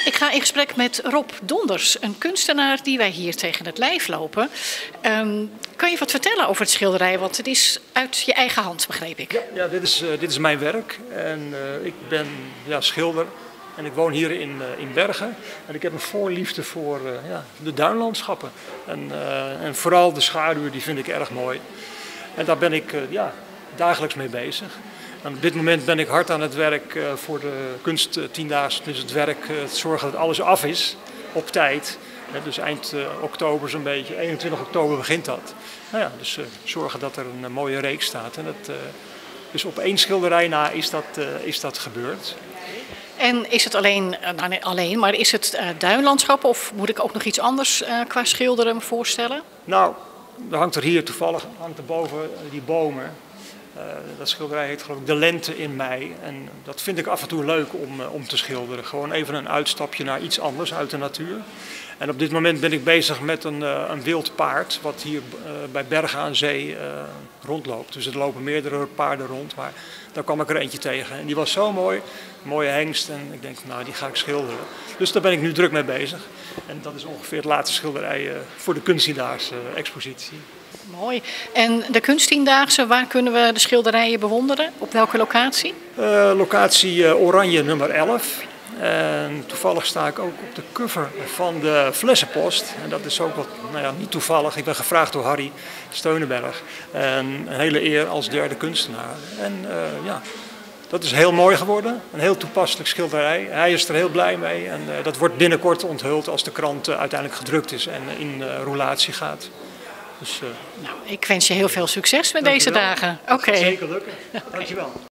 Ik ga in gesprek met Rob Donders, een kunstenaar die wij hier tegen het lijf lopen. Kan je wat vertellen over het schilderij? Want het is uit je eigen hand, begreep ik. Ja, dit is mijn werk. En ik ben schilder en ik woon hier in Bergen. En ik heb een voorliefde voor de duinlandschappen. En vooral de schaduw, die vind ik erg mooi. En daar ben ik dagelijks mee bezig. En op dit moment ben ik hard aan het werk voor de kunst 10-daagse. Dus het werk, het zorgen dat alles af is op tijd. Dus eind oktober zo'n beetje, 21 oktober begint dat. Dus zorgen dat er een mooie reeks staat. En dus op 1 schilderij na is dat gebeurd. En is het maar is het duinlandschap of moet ik ook nog iets anders qua schilderen me voorstellen? Nou, er hangt er hier toevallig boven die bomen. Dat schilderij heet geloof ik De Lente in Mei. En dat vind ik af en toe leuk om te schilderen. Gewoon even een uitstapje naar iets anders uit de natuur. En op dit moment ben ik bezig met een wild paard wat hier bij Bergen aan Zee rondloopt. Dus er lopen meerdere paarden rond, maar daar kwam ik er eentje tegen. En die was zo mooi, een mooie hengst. En ik denk, nou, die ga ik schilderen. Dus daar ben ik nu druk mee bezig. En dat is ongeveer het laatste schilderij voor de Kunst-10-daagse expositie. Mooi. En de Kunst-10-daagse, waar kunnen we de schilderijen bewonderen? Op welke locatie? Locatie Oranje nummer 11. En toevallig sta ik ook op de cover van de Flessenpost. En dat is ook wat, niet toevallig. Ik ben gevraagd door Harry Steunenberg. En een hele eer als derde kunstenaar. En dat is heel mooi geworden. Een heel toepasselijk schilderij. Hij is er heel blij mee. En dat wordt binnenkort onthuld als de krant uiteindelijk gedrukt is en in roulatie gaat. Dus, Nou, ik wens je heel veel succes met deze dagen. Oké. Zeker lukken. Dankjewel.